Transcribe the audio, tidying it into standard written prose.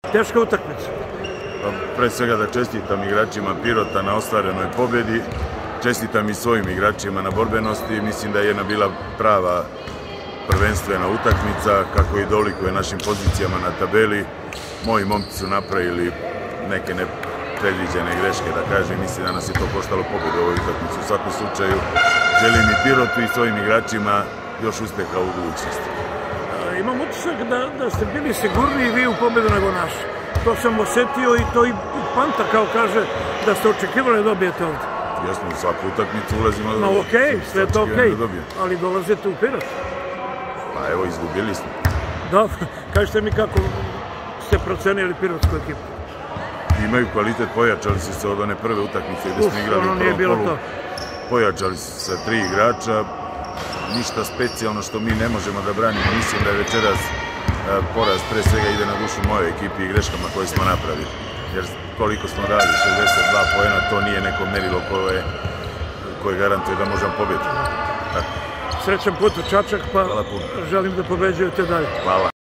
Teška utakmica. Pre svega da čestitam igračima Pirota na ostvarenoj pobedi, čestitam i svojim igračima na borbenosti. Mislim da je jedna bila prava prvenstvena utakmica, kako i dolikuje našim pozicijama na tabeli. Moji momci su napravili neke nepredviđene greške, da kažem. Mislim da nas je to koštalo pobedu u ovoj utakmici. U svakom slučaju želim i Pirotu i svojim igračima još uspeha u budućnosti. Imam utisak da ste bili sigurniji vi u pobedu nego naši. To sam osetio i to i Panta kao kaže da ste očekivali da dobijete ovdje. Jesmo, u svaku utakmicu ulazimo da dobijemo. Okej, sve je to okej, ali dolazite u Pirot. Pa evo, izgubili smo. Dobro, kažete mi kako ste procenili Pirotsku ekipu. Imaju kvalitet, pojačali su se od one prve utakmice gde smo igrali u prvom kolu. Pojačali su se sa 3 igrača. Ništa specijalno što mi ne možemo da branimo. Mislim da je večeras poraz pre svega ide na dušu moje ekipi i greškama koje smo napravili. Jer koliko smo dali, 62 poena, to nije neko merilo koje garantuje da možemo pobediti. Srećan put u Čačak, pa želim da pobeđujete dalje. Hvala.